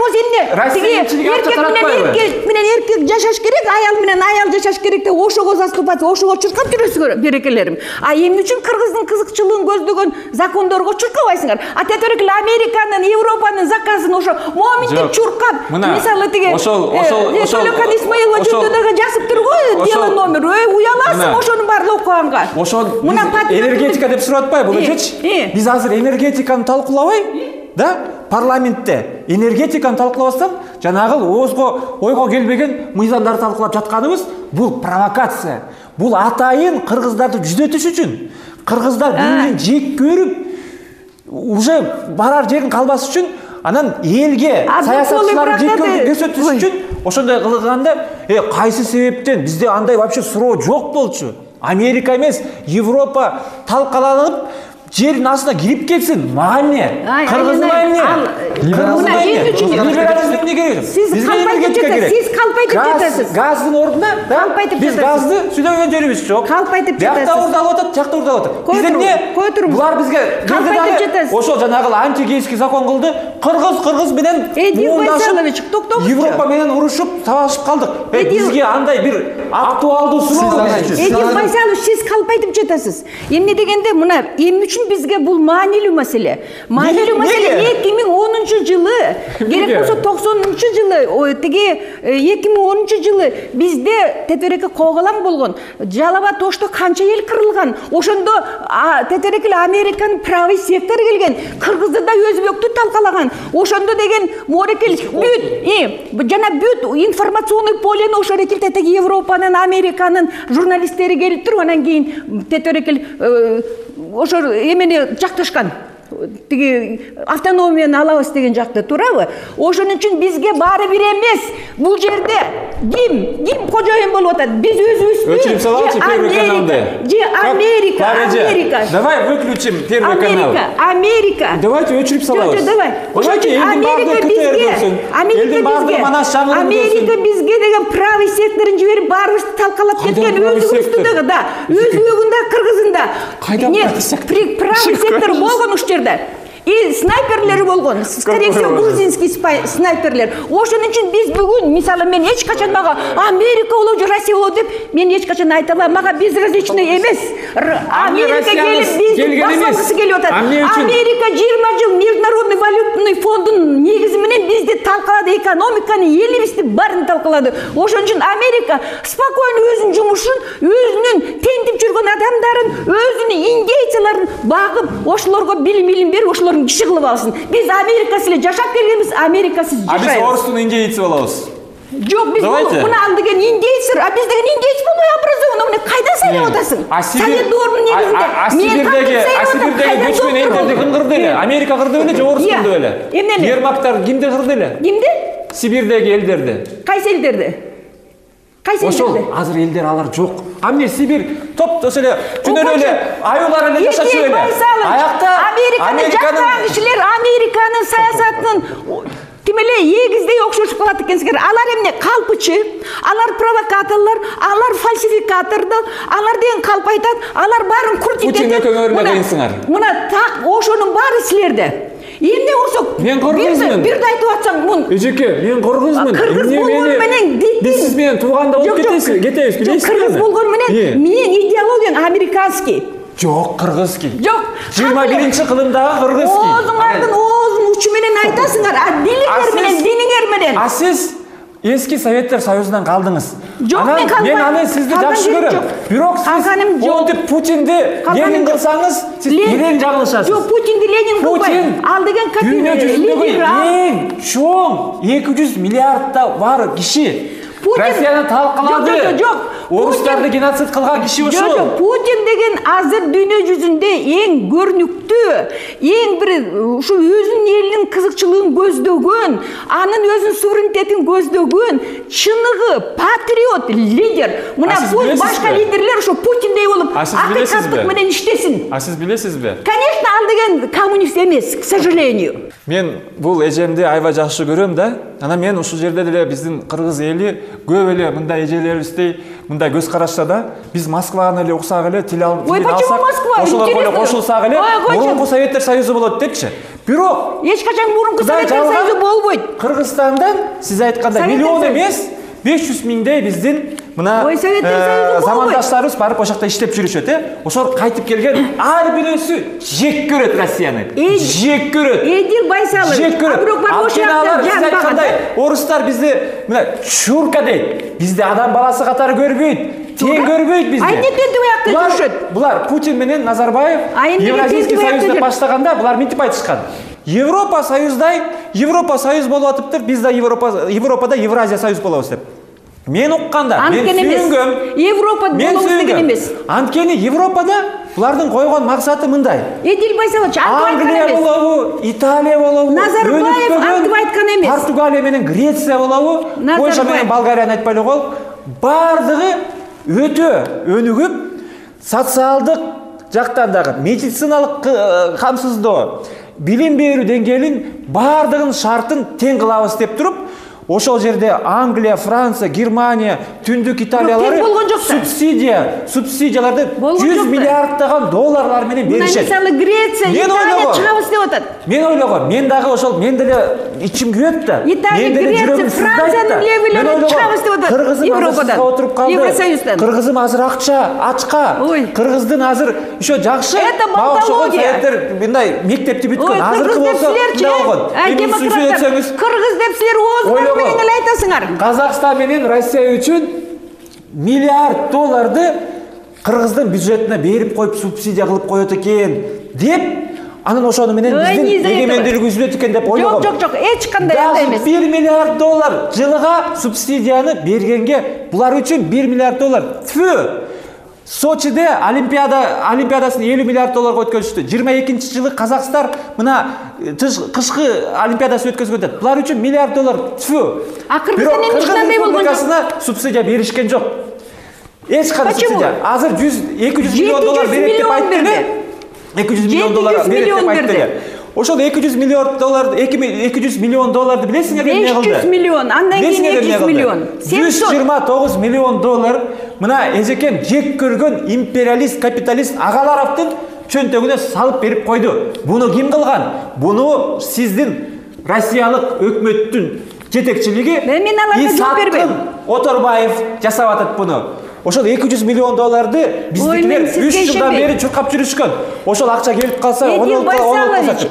эркек менен эркек жашаш керек, аял менен аял жашаш керек деп ошого заступать, ошого чуркап жүрөсүңөр, берекелерим. А эмне үчүн кыргыздын кызыкчылыгын көздөгөн закондорго чуркабайсыңар? А теперь Американын, Европанын заказын ошо моминтип чуркап, мисалы тиги Төлөкөн Исмаилова жөнүндөгү жазыптыр го, дело номер. Уяласың ошонун баарын окуганга. Ошол энергетика деп сурап атпайбы бул эчечи? Биз азыр энергетиканы талкуулабай, да? Парламентте энергетиканы талкуулабастан жанагы ойго келбеген мыйзамдарды талкуулап жатканыбыз бул провокация. Бул атайын кыргыздарды жүзөтүш үчүн. Кыргыздар бири-бирин жек көрүп, уже барар жерин калбас үчүн, анан элге саясатчыларды жек көрсөтүш үчүн ошондой кылганда, кайсы себептен бизде андай вообще суроо жок болчу. Америка эмес, Европа талкаланып, жерин астына кирип кетсин. Эмне? Кыргыздын эмне? Либерализм эмне керек? Сиз калпайтып жатасыз. Газдын ордуна, биз газды сүйлөгөн жерибиз жок. Калпайтып жатасыз. Жакта урдалып атат, жакта урдалып атат. Биз эмне? Булар бизге ошол жанагы антигейский закон кылды. Кыргыз менен токтогучу. Европа менен урушуп, сабашып калдык. Бизге андай бир актуалдуу суроо. Эдил Байсалович, сиз калпайтып жатасыз. Эмне дегенде мына эмне үчүн үчүн бизге бул маанилүү маселе. Маанилүү маселе 2010 жылы, керек болсо 90 жылы, тиги 2010 жылы бизде тетереке коголаң болгон. Жалал-Абад Ошто канча эл кырылган. Ошондо тетерекил Американын правый сектор келген. Кыргызда өзбөктү талкалаган. Ошондо деген морекил бүт, жана бүт информационный полени ошо рекил тетеги Европанын, Американын журналисттери келип туруп, анан кийин тетерекил ошо эмени жакташкан. Тиги автономияны алабыз деген жакта турабы? Ошон үчүн бизге баары бир эмес. Бул жерде ким кожоюн болуп атат? Биз өзүбүзбү? Өчүрүп салалы Первый каналды. Америка. Давай выключим Первый канал. Америка. Давайте өчүрүп салабыз. Давай. Америка бизге деген правый секторун жиберип баарыбызды талкалап кеткен, өзүбүздү дагы да, өзбөгүндө, кыргызында. Нет, правый сектор болгон уш жерде. И снайперлери болгон, скорее всего, грузинский снайперлер. Ошон үчүн биз бүгүн, мисалы, мен эч качан мага Америка болобу же Россия болобу деп, мен эч качан айта алам. Мага безразличный эмес. Америка келип бизди басмакчысы келип атат. Америка 20 жыл Международный валютный фонддун негизи менен бизди талкалады, экономиканы, элибизди баарын талкалады. Ошон үчүн Америка спокойно өзүнүн жумушун, өзүнүн тентип жүргөн адамдарын, өзүнүн индейцаларын багып, ошолорго билим берип, ошолордун киши кылып алсын. Биз Америкасыз эле жашап келгенбиз, Америкасыз жашайбыз. Биз орустун индейци болобуз. Жок, биз мына ал деген индейцер, биз деген индейц болбой образованный, кайдан сайлап атасың? Совет дорунун негизинде. Сибирдеги көчмөн элдерди ким кырды эле? Америка кырды беле же орус кырды беле? Вермактар кимди кырды эле? Кимди? Сибирдеги элдерди. Кайсы элдерди? Ошол азыр элдер алар жок. Амне Сибир топтосо эле жөнөр эле аюулар эле жашачу эле. Аякта Американы жактаган кишилер Американын саясатынын тимеле эгиздей окшошуп калат экенсиңер. Алар эмне калпычы, алар провокаторлор, алар фальсификатордор, алар деген калп айтат, алар баарын крутить этет. Путин өкмөрүнө кыйынсыңар. Мына так ошонун баары силерде. Эмне болсо мен кыргызмын. Бирди айтып атсам, мун. Эжеке, мен кыргызмын. Кыргыз болгон менен биз сиз менен тууганда болуп кетебиз, билесизби? Кыргыз болгон менен менин идеологиям американский. Жок, кыргызский. Жок. 21-кылымдагы кыргызский. Оозуңардын оозунун учу менен айтасыңар, диниңер менен. Сиз эски Советтер Союзунан калдыңыз. Жок, мен калбайм. Мен аны сизди жакшы көрөм. Бирок сиз монтип Путинди Ленин кылсаңыз, сиз Ленин жагылышасыз. Жок, Путинди Ленин кылбайм. Ал деген дүйнө жүзүндөгү эң чоң 200 миллиардта бар киши. Россияны талкалады. Жок. Орустарды геноцид кылган киши ошол. Жок, Путин деген азыр дүйнө жүзүндө эң көрүнүктүү, эң бир ушу өзүнүн элинин кызыкчылыгын көздөгөн, анын өзүнүн суверенитетин көздөгөн, чыныгы патриот лидер. Мына бул башка лидерлер ошо Путиндей болуп, акылсыздык менен иштесин. Сиз билесизби? Конечно, ал деген коммунист эмес, к сожалению. Мен бул эжемди аябай жакшы көрөм да. Анан мен ушул жерде деле биздин кыргыз эли көп эле мындай эжелерибиздей мындай көз карашта да, биз Москваны эле уксак эле, тил алсак, ошолорго кошулсак эле, мурунку Советтер Союзу болот депчи. Бирок эч качан мурунку Советтер Союзу болбойт. Кыргызстандан сиз айткандай миллион эмес, 500 миңдей биздин мына замандаштарыбыз барып ошол жакта иштеп жүрүшөт, ошол кайтып келген ар бирөөсү жек көрөт Россияны. Жек көрөт. Эдил Байсалов. Жек көрөт. Алар сиз айткандай орустар бизди мына чурка дейт. Бизди адам баласы катары көрбөйт. Тең көрбөйт бизди. Айнетентип аякта жүрүшөт. Булар Путин менен Назарбаев Евразийский союз деп баштаганда булар мынтип айтышкан. Европа союз болуп атыптыр, биз да Европада Евразия союз болобуз деп. Мен укканда, мен сүйүнгөм. Европа болобуз деген эмес. Анткени Европада булардын койгон максаты мындай. Эдил Байсалович, Англия болобу, Италия болобу, Назарбаев антип айткан эмес. Португалия менен Греция болобу, Польша менен Болгарияны айтпайлы кол, бардыгы өтө өнүгүп, социалдык жактан дагы медициналык камсыздоо, билим берүү деңгээлин бардыгын шартын тең кылабыз деп туруп, ошол жерде Англия, Франция, Германия, Түндүк Италиялары субсидияларды 100 миллиарддаган долларлар менен беришет. Мисалы Греция, Италия чыгабыз деп атат. Мен ойлогом, мен дагы ошол мен деле ичим күйөт да. Италия, Греция, Франциянын левелери чыгабыз деп атат. Европадан, Евросоюздан. Кыргызым азыр ачка. Кыргыздын азыр ошо жакшы. Это балтология. Мындай мектепти бүткөн. Азыркы болсо Кыргыз деп силер оозуңар менен эле айтасыңар. Казакстан менен Россия үчүн миллиард долларды Кыргыздын бюджетине берип коюп субсидия кылып коет экен деп, анан ошону менен биздин эгемендүүлүк үзүлөт экен деп ойлогом. Жок, эч кандай андай эмес. 1 миллиард доллар жылга субсидияны бергенге булар үчүн 1 миллиард доллар. Сочиде олимпиадасын 50 миллиард долларга өткөрүштү. 22-жылы Казакстан мына кышкы олимпиадасы өткөзгөн деп. Булар үчүн миллиард доллар. Кыргызстан эмне кандай болгон жок? Субсидия беришкен жок. Эч кандай субсидия. Азыр 200 миллион доллар берет деп айтты эле. 200 миллион доллар берет деп айтты эле. Ошол 200 миллион долларды билесиңер эмне кылды? 500 миллион, андан кийин 200 миллион. 129 миллион доллар мына эжекем жек көргөн империалист, капиталист агаларовдун чөнтөгүнө салып берип койду. Буну ким кылган? Буну сиздин Россиялык өкмөттүн жетекчилиги мен аларга жооп бербейм. Оторбаев жасап атат буну. Ошол 200 миллион долларды биздикилер 3 жылдан бери чуркап жүрүшкөн. Ошол акча келип калса, Эдил Байсалович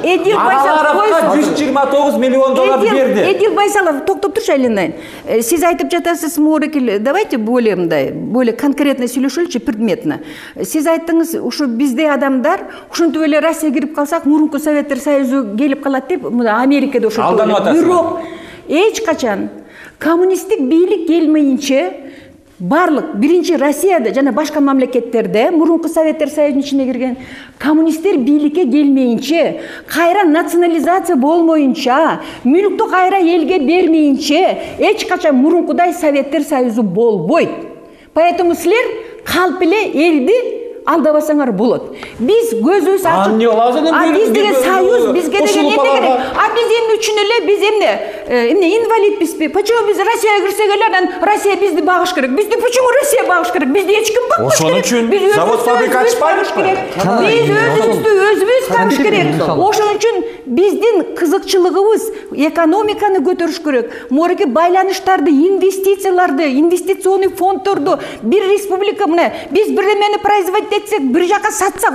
129 миллион доллар берди. Эдил Байсалов, токтоп турчу Айлинайын. Сиз айтып жатасыз, Мурекил, давайте более конкретно сүйлөшөлүчү, предметно. Сиз айттыңыз, ушу биздей адамдар, ушинтип эле Россия кирип калсак, мурунку Советтер Союзу келип калат деп, Америкада ошентип эле. Бирок эч качан коммунисттик бийлик келмейинче барлык биринчи Россияда жана башка мамлекеттерде мурунку Советтер Союзунун ичине кирген коммунисттер бийликке келмейинче, кайра национализация болмоюнча, мүлктү кайра элге бермейинче эч качан мурункудай Советтер Союзу болбойт. Поэтому силер калп эле элди алдабасаңар болот. Биз көзүбүз ачып, биз деген союз, бизге деген эмне керек? Биз эмне үчүн эле, биз эмне инвалидбизби? Почему биз Россияга кирсек эле, анан Россия бизди багыш керек? Бизди почему Россия багыш керек? Бизди эч ким багыш керек. Ошон үчүн завод фабрика ачпайбыз керек. Биз өзүбүз багыш керек. Ошон үчүн биздин кызыкчылыгыбыз экономиканы көтөрүш керек. Мореке байланыштарды, инвестицияларды, инвестиционный фонддорду бир республика мына биз бирдемени производить етсек, бір жаққа сатсақ,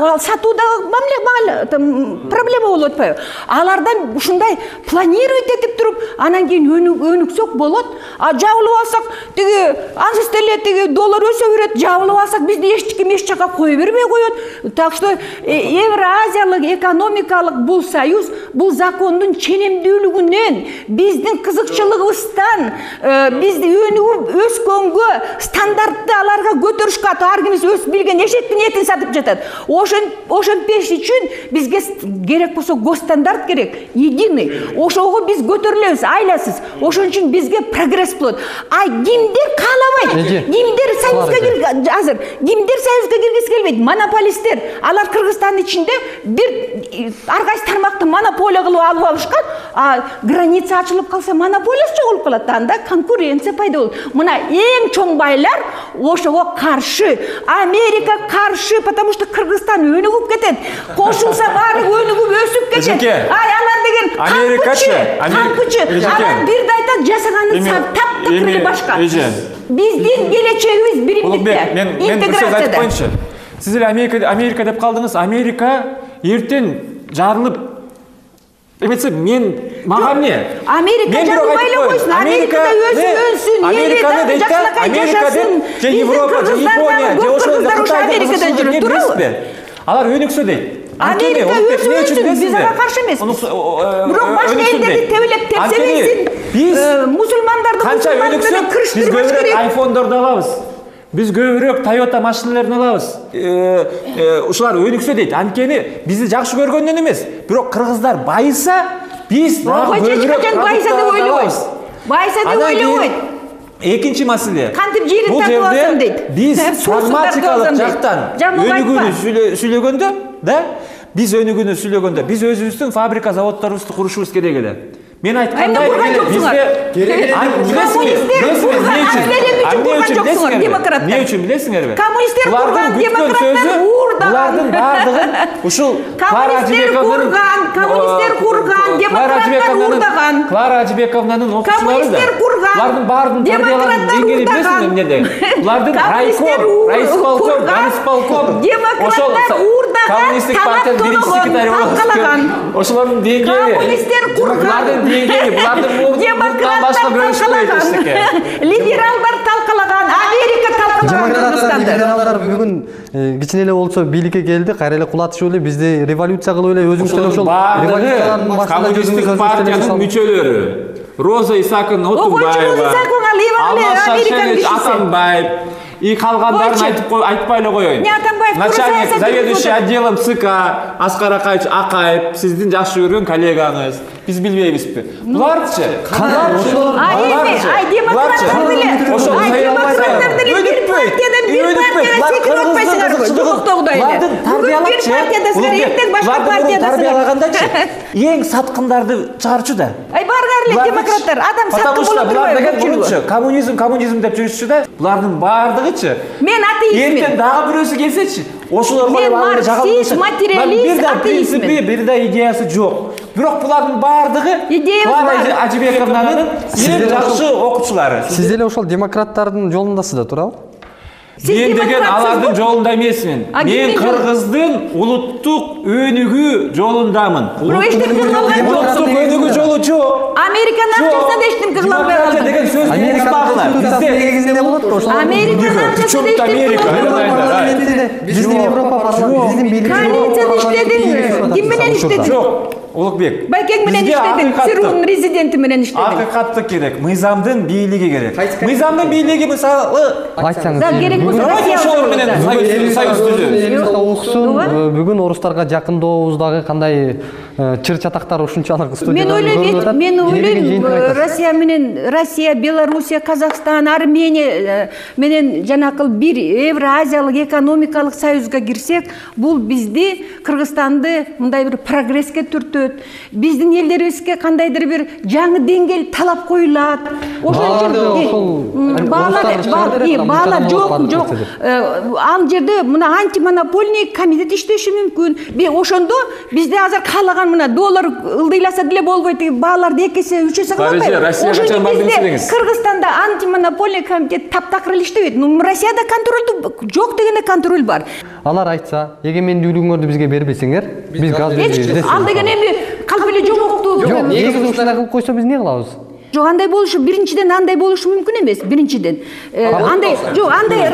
сатудағы проблема болуп атпайбы? Алардан ушундай планировать этип туруп, анан кийин өнүксөк болот. Жабылып алсак, тиги ансыз деле тиги доллар өсө берет, жабылып алсак, бизди эч ким эч жакка кое бербей коет. Так что Евразиялык экономикалык бул союз, бул закондун ченемдүүлүгүнөн, биздин кызыкчылыгыбыздан, бизди өнүгүп өскөнгө, стандартты аларга көтөрүшкө ар кимиз өз билген эшектин этин сатып жатат. Ошентпеш үчүн бизге керек болсо госстандарт керек, единый. Ошого биз көтөрүлөбүз, айласыз. Ошон үчүн бизге прогресс болот. Кимдер каалабайт? Кимдер союзга азыр? Кимдер союзга киргиси келбейт? Монополисттер. Алар Кыргызстандын ичинде бир ар кайсы тармакты монополия кылып алып алышкан. Граница ачылып калса, монополиясы жоголуп калат. Анда конкуренция пайда болот. Мына эң чоң байлар ошого каршы. Америка каршы, потому что Кыргызстан өнүгүп кетет. Кошулса баары өнүгүп өсүп кетет. Алар деген кампычы. Алар бирди айтат, жасаганын таптык эле башка. Биздин келечегибиз биримдикте. Интеграцияда. Сиз эле Америка деп калдыңыз. Америка эртең жарылып эметсе мага эмне? Америка жарылбай эле койсун. Америкада өсүн, Американы жакшылыкка жашасын. Же Европа, же Япония, же ошол Америкада жүрөт, туурабы? Алар өнүксө дейт. Америка өсүн, биз ага каршы эмеспиз. Бирок башка элдерди тебелеп тепсебейсин. Биз мусулмандарды менен кырыштырбаш керек. Айфондорду алабыз. Биз көбүрөөк Toyota машиналарын алабыз. Ушулар өнүксө дейт. Анткени бизди жакшы көргөндөн эмес. Бирок кыргыздар байыса, биз көбүрөөк байыса деп ойлойбуз. Байыса деп ойлойбойт. Экинчи маселе. Кантип жерин тартып алсам дейт. Биз прагматикалык жактан өнүгүүнү сүйлөгөндө, биз өнүгүүнү сүйлөгөндө, биз өзүбүздүн фабрика, заводдорубузду курушубуз керек эле. Мен айткандай эмне үчүн билесиңерби? Коммунисттер Булардын курган, бүткөн демократтар сөзү, булардын бардыгын ушул коммунисттер курган, демократтар урдаган. Клара Ажибековнанын окуучулары да. Коммунисттер курган, Булардын бардын демократтар деңгээли билесиңерби эмнеде? Булардын райком, райисполком, райисполком, демократтар урдаган, коммунисттик партиянын биринчи секретары болуп ошолордун деңгээли. Коммунисттер курган, булардын деңгээли, булардын муундан башка бирөө ишпейт эчтеке. Либералдар талкалаган, Америка талкалаган. Либералдар бүгүн кичине эле болсо бийликке келди, кайра эле кулатышып эле бизди революция кылып эле өзүңүздөр ошол революциялардын башында коммунисттик партиянын мүчөлөрү. Роза Исакова Отунбаева, Алмаз Шаршевич Атамбаев, и калгандарын айтпай эле коеюн. Начальник заведующий отделом ЦК Аскар Акаевич Акаев, сиздин жакшы көргөн коллегаңыз. Биз билбейбизби? Буларчы? Демократтар деле. Ошол демократтар деле бир партиядан бир партияга секирип атпайсыңарбы? Жоктогудай эле. Бүгүн бир партиядасыздар, эртең башка партиядасыздар. Тарбиялагандачы эң саткындарды чыгарчу да. Барыңар эле демократтар, адам саткын болуп турбайбы? Коммунизм деп жүрүшчү да. Булардын бардыгычы. Мен атеистмин. Эртең дагы бирөөсү келсечи, ошолор Мен марксист, материалист, атеистмин. Бир да идеясы жок. Бирок булардын бардыгы Клара Ажибековнанын эң жакшы окуучулары. Сиз деле ошол демократтардын жолундасыз да, туурабы? Мен деген алардын жолунда эмесмин. Мен кыргыздын улуттук өнүгүү жолундамын. Улуттук өнүгүү жолу жок. Американын акчасына да эчтим кыгылбай калдым. Деген сөз негизинде болот ошол. Американын акчасына да эчтим. Биздин Европа парламенти, биздин бийлик. Коалицияда иштедиң. Ким менен иштедиң? Жок. Улукбек. Байкең менен иштедиң. ЦРУнун резиденти менен иштедиң. Акыкатты керек. Мыйзамдын бийлиги керек. Мыйзамдын бийлиги мисалы Айтсаңыз. Керек болсо ошолор менен союз түзүү. Оксун бүгүн орустарга жакындообуздагы кандай чыр чатактар ушунчалык студияда. Мен ойлойм, Россия, Белоруссия, Казакстан, Армения менен жанакыл бир Евразиялык экономикалык союзга кирсек, бул бизди, Кыргызстанды мындай бир прогресске түртөт. Биздин элдерибизге кандайдыр бир жаңы деңгээл талап коюлат. Баалар жок. Ал жерде мына антимонопольный комитет иштеши мүмкүн. Ошондо бизде азыр каалаган мына доллар ылдыйласа деле болбойт. Бааларды 2 эсе 3 эсе кылбайбы? Ошондо бизде Кыргызстанда антимонопольный комитет таптакыр эле иштебейт. Россияда контроль жок дегенде контроль бар. Алар айтса, эгемендүүлүгүңөрдү бизге бербесеңер, биз газ беребиз. Ал деген эми калп эле жомоктуу. Жок, негизи ушундай кылып койсо биз эмне кылабыз? Жок, андай болушу, биринчиден андай болушу мүмкүн эмес, биринчиден. Андай, жок, андай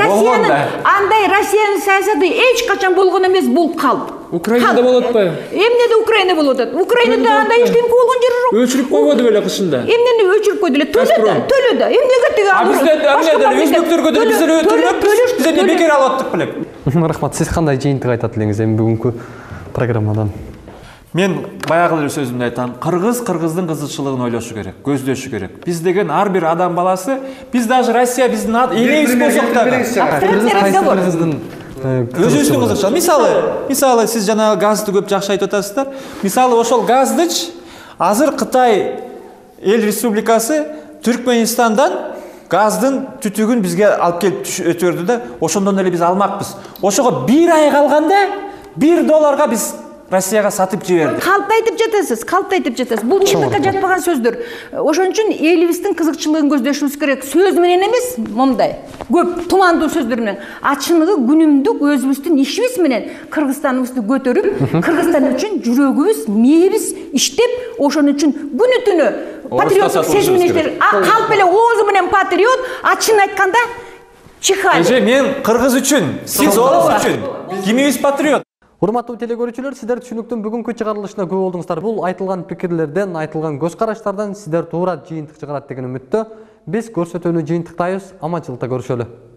Россиянын саясаты эч качан болгон эмес, бул калп. Украинада болот атпайбы? Эмнеде Украина болуп атат? Украинада андай эчтеме болгон жери жок. Өчүрүп койбоду беле кышында? Эмнени өчүрүп койду эле? Төлө да. Эмнеге тиги ал? Бизде өзбектөргө деле биз өтүрүп, биз эмне бекер алып аттык белек. Рахмат, сиз кандай жыйынтык айтат элеңиз эми бүгүнкү программадан? Мен баягы эле сөзүмдү айтам. Кыргыздын кызыкчылыгын ойлошу керек, көздөшү керек. Биз деген ар бир адам баласы, биз даже Россия биздин элебиз болсок да. Кыргыздын өзүбүздүн кызыкчылыгы. Мисалы сиз жана газды көп жакшы айтып атасыздар. Мисалы ошол газдыч азыр Кытай эл республикасы Түркменистандан газдын түтүгүн бизге алып келип өтөрдү да, ошондон эле биз алмакпыз. Ошого 1 ай калганда $1 биз Россияга сатып жиберди. Калп айтып жатасыз. Бул мыйзамга жатпаган сөздөр. Ошон үчүн элибиздин кызыкчылыгын көздөшүбүз керек. Сөз менен эмес, мондай көп тумандуу сөздөр менен. Ачыныгы күнүмдүк өзүбүздүн ишибиз менен Кыргызстаныбызды көтөрүп, Кыргызстан үчүн жүрөгүбүз, мээбиз иштеп, ошон үчүн күнү түнү патриоттук сезим менен калп эле оозу менен патриот, ачын айтканда чихали. Мен кыргыз үчүн, сиз орус үчүн. Кимибиз патриот? Урматтуу телегөрүүчүлөр, сиздер түшүнүктүн бүгүнкү чыгарылышына күбө болдуңуздар. Бул айтылган пикирлерден, айтылган көз караштардан сиздер туура жыйынтык чыгарат деген үмүттө биз көрсөтүүнү жыйынтыктайбыз. Аманчылыкта көрүшөлү.